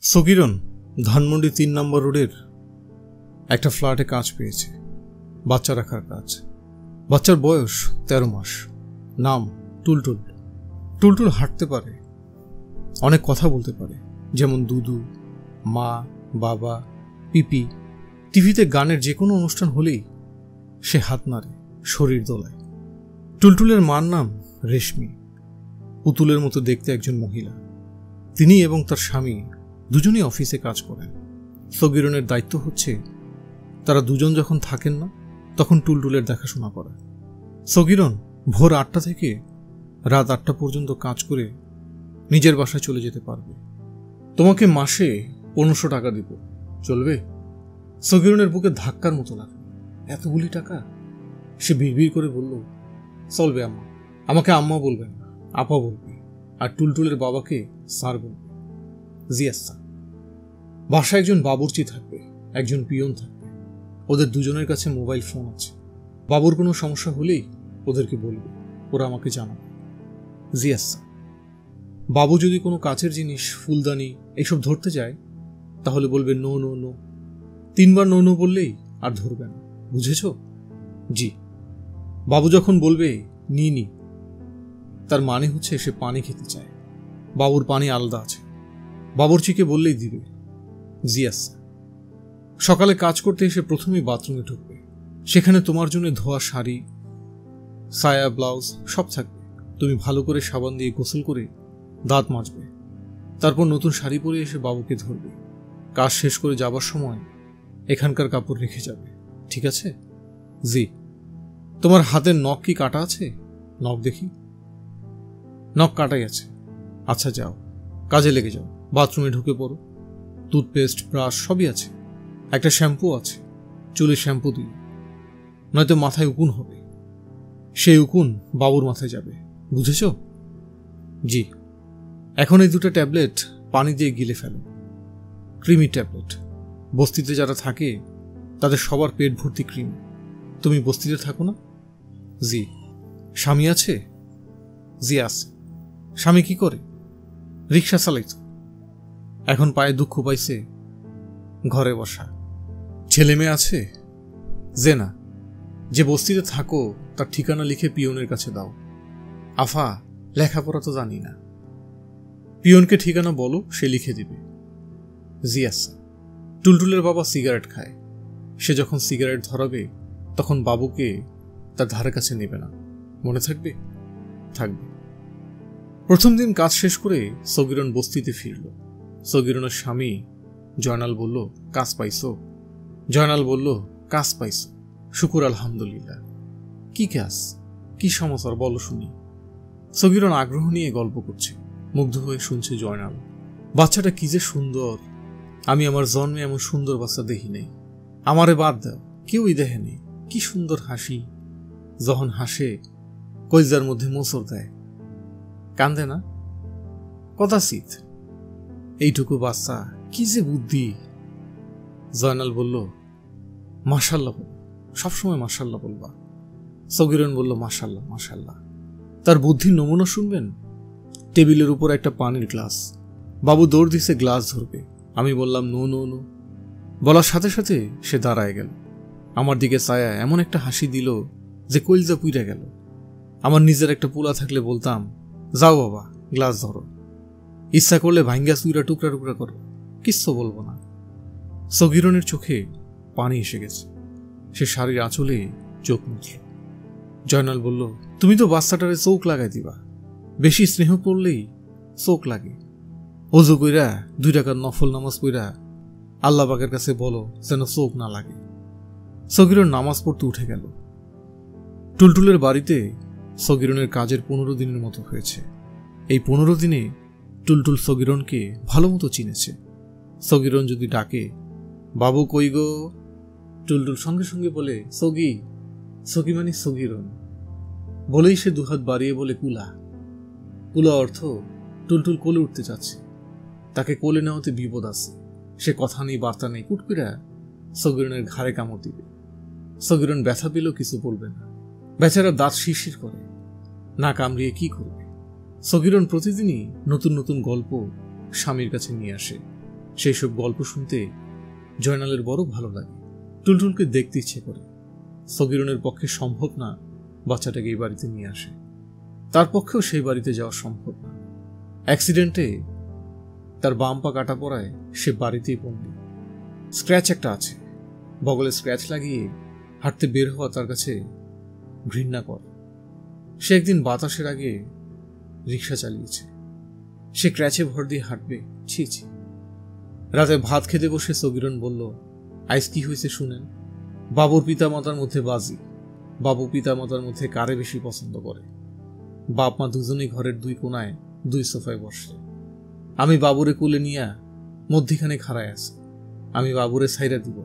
সগিরন ধানমন্ডি ৩ নম্বর রোডের একটা ফ্ল্যাটে কাজ পেয়েছে, বাচ্চা রাখার কাজ। বাচ্চার বয়স ১৩ মাস। নাম টুলটুল। টুলটুল হাঁটতে পারে, অনেক কথা বলতে পারে, যেমন দুদু, মা, বাবা, পিপি। টিভিতে গানের যে কোনো অনুষ্ঠান হলেই সে হাত নাড়ে, শরীর দোলায়। টুলটুলের মার নাম রেশমি, পুতুলের মতো দেখতে একজন মহিলা। তিনি এবং তার স্বামী দুজনেই অফিসে কাজ করেন। সগিরনের দায়িত্ব হচ্ছে তারা দুজন যখন থাকেন না তখন টুলটুলের দেখাশোনা করা। সগিরন ভোর ৮টা থেকে রাত ৮টা পর্যন্ত কাজ করে নিজের বাসায় চলে যেতে পারবে। তোমাকে মাসে ১৫০০ টাকা দিব, চলবে? সগিরনের বুকে ধাক্কার মতো লাগে। এতগুলি টাকা? সে বিড়বিড় করে বলল, চলবে আম্মা। আমাকে আম্মা বলবেন না, আপা বলবে, আর টুলটুলের বাবাকে স্যার বলবে। জি আচ্ছা। বাসায় একজন বাবুর্চি থাকবে, একজন পিয়ন থাকবে। ওদের দুজনের কাছে মোবাইল ফোন আছে। বাবুর কোনো সমস্যা হলেই ওদেরকে বলবে, ওরা আমাকে জানাবে। জি আচ্ছা। বাবু যদি কোনো কাচের জিনিস, ফুলদানি এইসব ধরতে যায় তাহলে বলবে নো নো নো। ৩বার নো নো বললেই আর ধরবে না, বুঝেছ? জি। বাবু যখন বলবে নি নি, তার মানে হচ্ছে সে পানি খেতে চায়। বাবুর পানি আলাদা আছে, বাবুর্চিকে বললেই দিবে। জি আচ্ছা। সকালে কাজ করতে এসে প্রথমেই বাথরুমে ঢুকবে। সেখানে তোমার জন্য ধোয়া শাড়ি, সায়া, ব্লাউজ সব থাকবে। তুমি ভালো করে সাবান দিয়ে গোসল করে দাঁত মাজবে। তারপর নতুন শাড়ি পরে এসে বাবুকে ধরবে। কাজ শেষ করে যাবার সময় এখানকার কাপড় রেখে যাবে, ঠিক আছে? জি। তোমার হাতের নখ কি কাটা আছে? নখ দেখি। নখ কাটাই আছে। আচ্ছা যাও, কাজে লেগে যাও। বাথরুমে ঢুকে পড়ো। টুথপেস্ট, ব্রাশ সবই আছে। একটা শ্যাম্পু আছে, চুলে শ্যাম্পু দিই, নয়তো মাথায় উকুন হবে। সেই উকুন বাবুর মাথায় যাবে, বুঝেছ? জি। এখন এই 2টা ট্যাবলেট পানি দিয়ে গিলে ফেলো, ক্রিমি ট্যাবলেট। বস্তিতে যারা থাকে তাদের সবার পেট ভর্তি ক্রিম। তুমি বস্তিতে থাকো না? জি। স্বামী আছে? জি আছে। স্বামী কি করে? রিক্সা চালাইত, এখন পায়ে দুঃখ পাইছে, ঘরে বসা। ছেলে মেয়ে আছে? যে না। যে বস্তিতে থাকো তার ঠিকানা লিখে পিয়নের কাছে দাও। আফা, লেখাপড়া তো জানি না। পিয়নকে ঠিকানা বলো, সে লিখে দিবে। জি আচ্ছা। টুলটুলের বাবা সিগারেট খায়। সে যখন সিগারেট ধরাবে তখন বাবুকে তার ধারে কাছে নেবে না, মনে থাকবে? থাকবে। প্রথম দিন কাজ শেষ করে সগিরন বস্তিতে ফিরল। সগিরনের স্বামী জয়নাল বলল, কাজ পাইছো? জয়নাল বলল, কাজ পাইছো, শুকুর আলহামদুলিল্লাহ। কি কাজ, কি সমাচার বলো শুনি। সগিরন আগ্রহ নিয়ে গল্প করছে, মুগ্ধ হয়ে শুনছে জয়নাল। বাচ্চাটা কি যে সুন্দর, আমি আমার জন্মে এমন সুন্দর বাচ্চা দেখি নাই। আমারে বাদ দাও, কেউই দেখেনি। কি সুন্দর হাসি, যখন হাসে কইজার মধ্যে মোচড় দেয়। কান্দে না কদাচিৎ। এইটুকু বাচ্চা, কি যে বুদ্ধি। জয়নাল বলল, মাশাল্লাহ, সবসময় মাশাল্লাহ বলবা। সগিরন বলল, মাশাল্লাহ মাশাল্লাহ। তার বুদ্ধির নমুনা শুনবেন? টেবিলের উপর একটা পানির গ্লাস। বাবু দৌড় দিছে গ্লাস ধরবে। আমি বললাম নো নো নো। বলার সাথে সাথে সে দাঁড়ায় গেল। আমার দিকে ছায়া এমন একটা হাসি দিল যে কইলজা পুইরা গেল। আমার নিজের একটা পোলা থাকলে বলতাম, যাও বাবা, গ্লাস ধরো, ইচ্ছা করলে ভাঙ্গা চুইরা টুকরা টুকরা করো, কিচ্ছু বলবো না। সগিরনের চোখে পানি এসে গেছে। সে শাড়ির আঁচলে চোখ মুছল। জয়নাল বলল, তুমি তো বাচ্চাটারে চোখ লাগাই দিবা। বেশি স্নেহ করলেই চোখ লাগে। অজু কইরা 2 টাকার নফল নামাজ পড়া আল্লাহ পাকের কাছে বলো যেন চোখ না লাগে। সগিরন নামাজ পড়তে উঠে গেল। টুলটুলের বাড়িতে সগিরনের কাজের 15 দিনের মতো হয়েছে। এই 15 দিনে টুলটুল সগিরনকে ভালো মতো চিনেছে। সগিরন যদি ডাকে, বাবু কই গো, টুলটুল সঙ্গে সঙ্গে বলে, সগি। সগি মানে সগিরন। বলেই সে 2 হাত বাড়িয়ে বলে, কুলা। কুলা অর্থ টুলটুল কোলে উঠতে যাচ্ছে, তাকে কোলে নেওয়াতে বিপদ আছে। সে কথা নেই, বার্তা নেই, কুটকুরা সগিরনের ঘাড়ে কামড় দিবে। সগিরন ব্যথা পেলেও কিছু বলবে না। বেচারা দাঁত শিরশির করে, না কামড়িয়ে কি করবে। সগিরন প্রতিদিনই নতুন নতুন গল্প স্বামীর কাছে নিয়ে আসে। সেই সব গল্প শুনতে জয়নালের বড় ভালো লাগে। টুলটুলকে দেখতে ইচ্ছে করে। সগিরনের পক্ষে সম্ভব না বাচ্চাটাকে এই বাড়িতে নিয়ে আসে। তার পক্ষেও সেই বাড়িতে যাওয়া সম্ভব না। অ্যাক্সিডেন্টে তার বাম পা কাটা পড়ায় সে বাড়িতেই বন্দি। স্ক্র্যাচ একটা আছে, বগলে স্ক্র্যাচ লাগিয়ে হাঁটতে বের হওয়া তার কাছে ঘৃণাকর। সে একদিন বাতাসের আগে রিক্সা চালিয়েছে, সে ক্র্যাচে ভর দিয়ে হাঁটবে? ছি ছি। রাতে ভাত খেতে বসে সগিরন বলল, আইস কি হয়েছে শুনেন। বাবুর পিতামাতার মধ্যে বাজি, বাবু পিতামাতার মধ্যে কারে বেশি পছন্দ করে। বাপ মা দুজনেই ঘরের দুই কোনায় দুই সোফায় বসে। আমি বাবুরে কুলে নিয়া মধ্যিখানে খাড়ায় আছি। আমি বাবুরে ছাইরা দিব।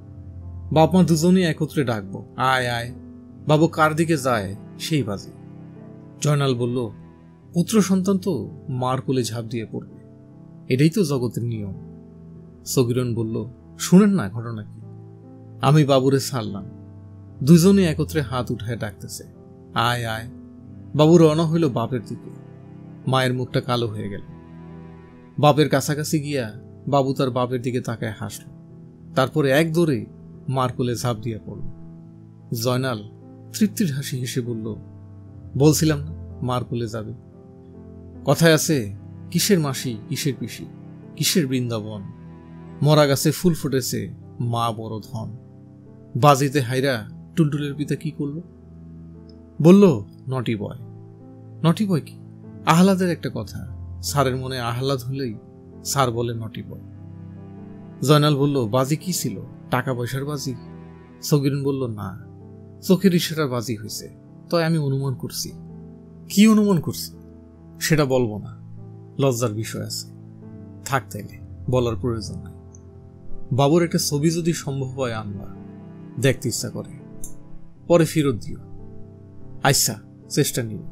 বাপ মা দুজনেই একত্রে ডাকবো, আয় আয়। বাবু কার দিকে যায় সেই বাজি। জয়নাল বলল, পুত্র সন্তান তো মার কোলে ঝাঁপ দিয়ে পড়বে, এটাই তো জগতের নিয়ম। সগিরন বলল, শুনেন না ঘটনা কি। আমি বাবুরে ছাড়লাম, দুজনে একত্রে হাত উঠায় ডাকতেছে, আয় আয়। বাবু রওনা হইল বাপের দিকে। মায়ের মুখটা কালো হয়ে গেল। বাপের কাছাকাছি গিয়া বাবু তার বাপের দিকে তাকায় হাসল। তারপরে এক দৌড়ে মার কোলে ঝাঁপ দিয়ে পড়ল। জয়নাল তৃপ্তির হাসি হেসে বলল, বলছিলাম না মার কোলে যাবে। কথায় আছে, কিসের মাসি কিসের পিসি, কিসের বৃন্দাবন, মরা গাছে ফুল ফুটেছে মা বড় ধন। বাজিতে হাইরা টুলটুলের পিতা কি করল? বলল, নটি বয়। নটি বয় কি? আহ্লাদের একটা কথা। স্যারের মনে আহ্লাদ হলেই স্যার বলে নটি বয়। জয়নাল বলল, বাজি কি ছিল? টাকা পয়সার বাজি? সগিরন বলল, না, চোখের ইশারার বাজি হয়েছে। তাই আমি অনুমান করছি। কি অনুমান করছি সেটা বলবো না, লজ্জার বিষয় আছে। থাক তাইলে, বলার প্রয়োজন নাই। বাবুর একটা ছবি যদি সম্ভব হয় আনবা, দেখতে ইচ্ছা করে, পরে ফেরত দিও। আচ্ছা, চেষ্টা নিও।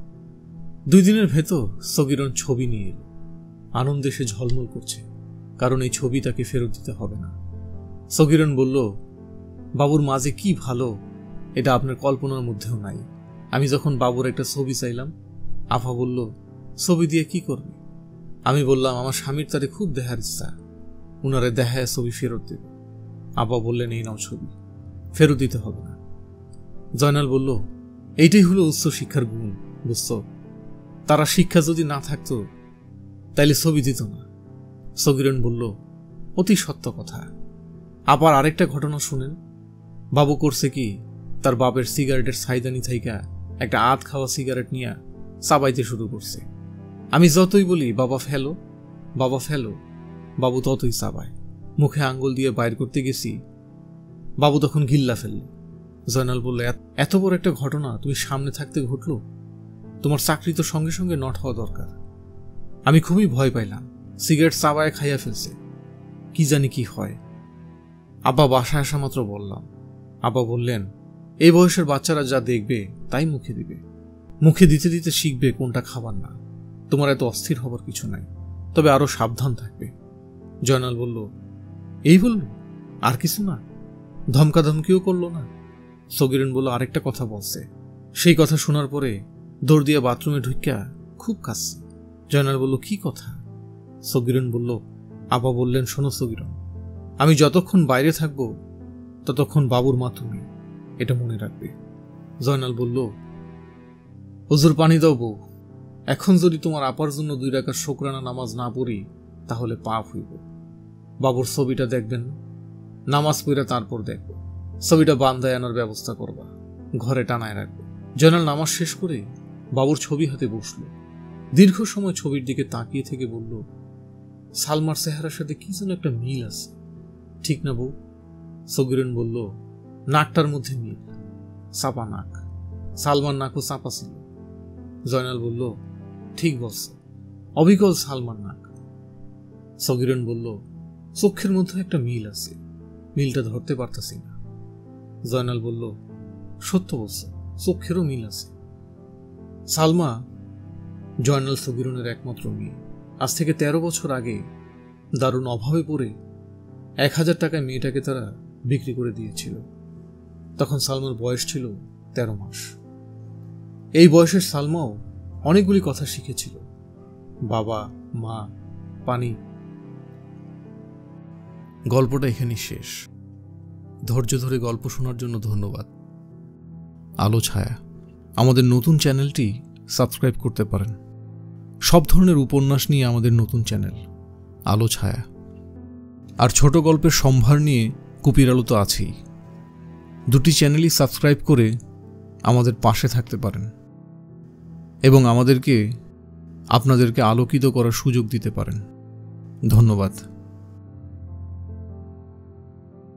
2 দিনের ভেতর সগিরন ছবি নিয়ে এলো। আনন্দে সে ঝলমল করছে, কারণ এই ছবি তাকে ফেরত দিতে হবে না। সগিরন বলল, বাবুর মাঝে কি ভালো এটা আপনার কল্পনার মধ্যেও নাই। আমি যখন বাবুর একটা ছবি চাইলাম, আফা বলল, ছবি দিয়ে কি করবে? আমি বললাম, আমার স্বামীর তারে খুব দেখার ইচ্ছা, উনারে দেখায় ছবি ফেরত দেবে। আব্বা বললেন, এই নাও ছবি, ফেরত দিতে হবে না। জয়নাল বলল, এইটাই হলো উচ্চ শিক্ষার গুণ, বুঝছো? তারা শিক্ষা যদি না থাকতো তাইলে ছবি দিত না। সগিরন বলল, অতি সত্য কথা। আবার আরেকটা ঘটনা শুনেন। বাবু করছে কি, তার বাপের সিগারেটের ছাইদানি থাইকা একটা আধ খাওয়া সিগারেট নিয়ে চাবাইতে শুরু করছে। আমি যতই বলি বাবা ফেলো, বাবা ফেলো, বাবু ততই চাবায়। মুখে আঙ্গুল দিয়ে বাইর করতে গেছি, বাবু তখন গিল্লা ফেলল। জয়নাল বলল, এত বড় একটা ঘটনা তুমি সামনে থাকতে ঘটলো? তোমার চাকরি তো সঙ্গে সঙ্গে নট হওয়া দরকার। আমি খুবই ভয় পাইলাম, সিগারেট চাবায় খাইয়া ফেলছে, কি জানি কি হয়। আব্বা বাসায় আসা মাত্র বললাম। আব্বা বললেন, এই বয়সের বাচ্চারা যা দেখবে তাই মুখে দিবে, মুখে দিতে দিতে শিখবে কোনটা খাবার না। তোমার এত অস্থির হবার কিছু নাই, তবে আরো সাবধান থাকবে। জয়নাল বলল, এই বলল, আর কিছু না? ধমকাধমকিও করলো না? সগিরন বলল, আরেকটা কথা বলছে। সেই কথা শোনার পরে দৌড় দিয়ে বাথরুমে ঢুকিয়া খুব কাঁদছে। জয়নাল বলল, কি কথা? সগিরন বলল, আব্বা বললেন, শোনো সগিরন, আমি যতক্ষণ বাইরে থাকবো ততক্ষণ বাবুর মা তুমি, এটা মনে রাখবে। জয়নাল বলল, হুজুর পানি দাও বউ, এখন যদি তোমার আপার জন্য 2 রাকাত শুকরানা নামাজ না পড়ি তাহলে পাপ হইব। বাবুর ছবিটা দেখবেন, নামাজ পড়া তারপর দেখবো। ছবিটা বান্ধায় আনার ব্যবস্থা করবা, ঘরে টানায় রাখবো। জয়নাল নামাজ শেষ করে বাবুর ছবি হাতে বসলো। দীর্ঘ সময় ছবির দিকে তাকিয়ে থেকে বলল, সালমার চেহারার সাথে কি যেন একটা মিল আছে, ঠিক না বউ? সগিরন বলল, নাকটার মধ্যে মিল, চাপা নাক। সালমার নাকও চাপা ছিল। জয়নাল বলল, ঠিক বলছ, অবিকল সালমার নাক। সগিরন বলল, চোখের মধ্যে একটা মিল আছে, মিলটা ধরতে পারতেছি না। জয়নাল বলল, সত্য বলছ, চোখেরও মিল আছে। সালমা জয়নাল সগিরনের একমাত্র মেয়ে। আজ থেকে 13 বছর আগে দারুণ অভাবে পড়ে 1000 টাকায় মেয়েটাকে তারা বিক্রি করে দিয়েছিল। তখন সালমার বয়স ছিল 13 মাস। এই বয়সের সালমাও অনেকগুলি কথা শিখেছিল, বাবা, মা, পানি, গল্পটা এখানেই শেষ। ধৈর্য ধরে গল্প শোনার জন্য ধন্যবাদ। আলো ছায়া আমাদের নতুন চ্যানেলটি সাবস্ক্রাইব করতে পারেন। সব ধরনের উপন্যাস নিয়ে আমাদের নতুন চ্যানেল আলো ছায়া। আর ছোট গল্পের সম্ভার নিয়ে কুপির আলো তো আছেই। দুটি চ্যানেলই সাবস্ক্রাইব করে আমাদের পাশে থাকতে পারেন এবং আমাদেরকে আপনাদেরকে আলোকিত করার সুযোগ দিতে পারেন। ধন্যবাদ।